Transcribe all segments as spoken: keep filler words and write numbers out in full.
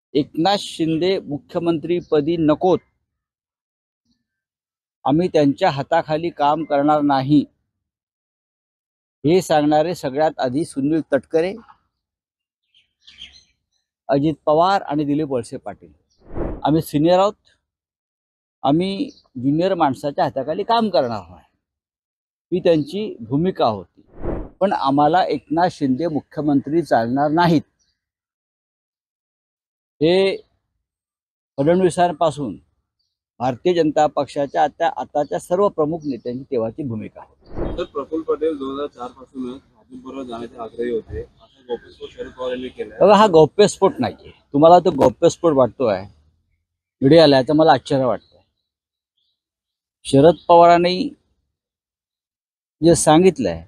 एकनाथ शिंदे मुख्यमंत्रीपदी नकोत, आम्ही त्यांच्या हाताखाली काम करणार नाही, हे सांगणारे सगळ्यात आधी सुनील तटकरे, अजित पवार आणि दिलीप वळसे पाटील. आम्ही सिनियर आहोत, आम्ही ज्युनियर माणसाच्या हाताखाली काम करणार नाही, ही त्यांची भूमिका होती. पण आम्हाला एकनाथ शिंदे मुख्यमंत्री चालणार नाहीत, हे फडणवीसांपासून भारतीय जनता पक्षाच्या आता आताच्या सर्व प्रमुख नेत्यांची तेव्हाची भूमिका होती. तर प्रफुल्ल पटेल दोन हजार चार पासूनच भाजपबरोबर जाण्याचे आग्रही होते, असा गौप्यस्फोट शरद पवार यांनी केला. बघा, हा गौप्यस्फोट नाहीये. तुम्हाला तो गौप्यस्फोट वाटतोय मीडियाला, याचं मला आश्चर्य वाटतंय. शरद पवारांनी जे सांगितलंय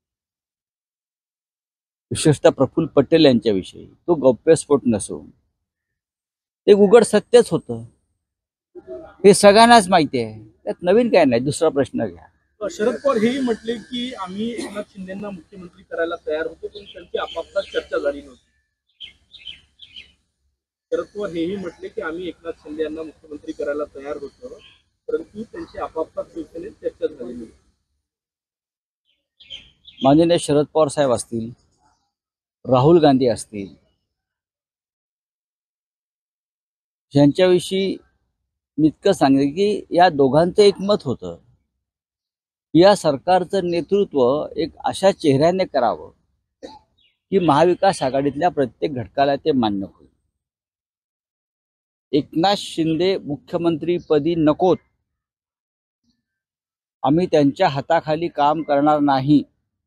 विशेषतः प्रफुल्ल पटेल यांच्याविषयी, तो गौप्यस्फोट नसून ते उघड सत्यच होतं, हे सगळ्यांनाच माहिती आहे. त्यात नवीन काय नाही. दुसरा प्रश्न घ्या. शरद पवार हेही म्हटले की आम्ही एकनाथ शिंदेंना मुख्यमंत्री करायला तयार होतो, पण त्यांची आपापसात चर्चा झाली नव्हती. शरद पवार हेही म्हटले की आम्ही एकनाथ शिंदे यांना मुख्यमंत्री करायला तयार होतो, परंतु त्यांची आपापसात शिवसेनेत चर्चा झाली नव्हती. माननीय शरद पवार साहेब असतील, राहुल गांधी असतील, यांच्याविषयी मी इतकं सांगेन की या दोघांचं एकमत होतं, या सरकारचं नेतृत्व एक अशा चेहऱ्याने करावं की महाविकास आघाडीतल्या प्रत्येक घटकाला ते मान्य होईल. एकनाथ शिंदे मुख्यमंत्रीपदी नकोत, आम्ही त्यांच्या हाताखाली काम करणार नाही,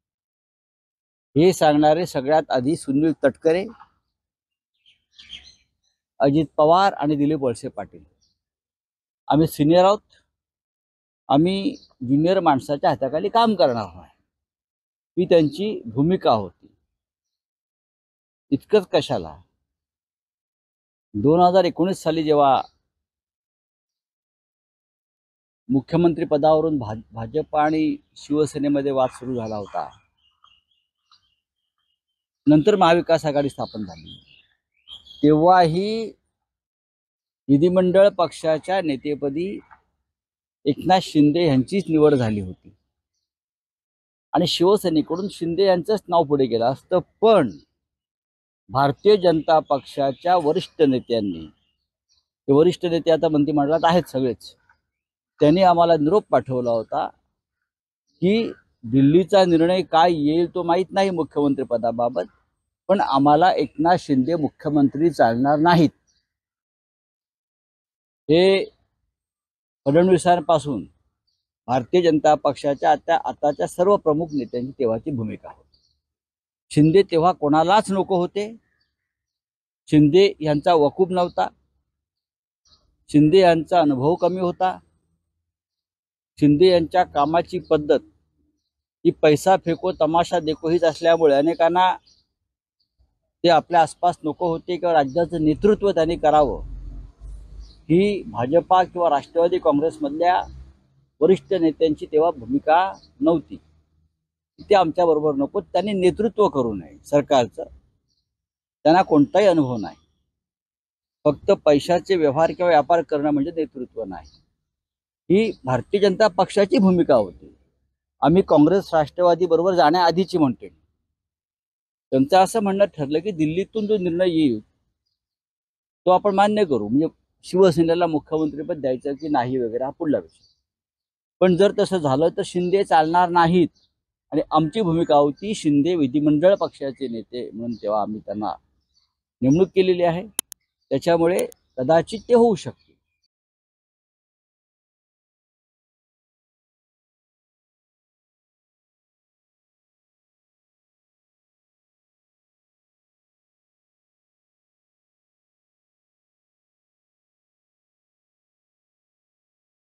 हे सांगणारे सगळ्यात आधी सुनील तटकरे, अजित पवार आणि दिलीप वळसे पाटील. आम्ही सिनियर आहोत, आम्ही ज्युनियर माणसाच्या हाताखाली काम करणार नाही, ही त्यांची भूमिका होती. इतकंच कशाला, दोन हजार एकोणीस साली जेव्हा मुख्यमंत्री पदावरून भाज भाजप आणि शिवसेनेमध्ये वाद सुरू झाला होता, नंतर महाविकास आघाडी स्थापन झाली, तेव्हाही विधिमंडळ पक्षाच्या नेतेपदी एकनाथ शिंदे यांचीच निवड झाली होती आणि शिवसेनेकडून शिंदे यांचंच नाव पुढे गेलं असतं. पण भारतीय जनता पक्षाच्या वरिष्ठ नेत्यांनी, ते वरिष्ठ नेते आता मंत्रिमंडळात आहेत सगळेच, त्यांनी आम्हाला निरोप पाठवला होता की दिल्लीचा निर्णय काय येईल तो माहीत नाही मुख्यमंत्री पदाबाबत, पण आम्हाला एकनाथ शिंदे मुख्यमंत्री चालणार नाहीत. हे फडणवीसांपासून भारतीय जनता पक्षाच्या आता आताच्या सर्व प्रमुख नेत्यांची तेव्हाची भूमिका होती. शिंदे तेव्हा कोणालाच नको होते. शिंदे यांचा वकूब नव्हता, शिंदे यांचा अनुभव कमी होता, शिंदे यांच्या कामाची पद्धत ही पैसा फेको तमाशा देखो हीच असल्यामुळे अनेकांना ते आपल्या आसपास नको होते किंवा राज्याचं नेतृत्व त्यांनी करावं ही भाजपा किंवा राष्ट्रवादी काँग्रेसमधल्या वरिष्ठ नेत्यांची तेव्हा भूमिका नव्हती. ते आमच्याबरोबर नको, त्यांनी नेतृत्व करू नये सरकारचं, त्यांना कोणताही अनुभव नाही. फक्त पैशाचे व्यवहार किंवा व्यापार करणं म्हणजे नेतृत्व नाही, ही भारतीय जनता पक्षाची भूमिका होती. आम्ही काँग्रेस राष्ट्रवादी बरोबर जाण्याआधीची म्हणतोय. त्यांचं असं म्हणणं ठरलं की दिल्लीतून जो निर्णय येईल तो आपण मान्य करू, म्हणजे शिवसेनेला मुख्यमंत्रीपद द्यायचं की नाही वगैरे हा पुढला विषय. पण जर तसं झालं तर शिंदे चालणार नाहीत आणि आमची भूमिका होती शिंदे विधिमंडळ पक्षाचे नेते म्हणून तेव्हा आम्ही त्यांना नेमणूक केलेली आहे, त्याच्यामुळे कदाचित ते होऊ शकते.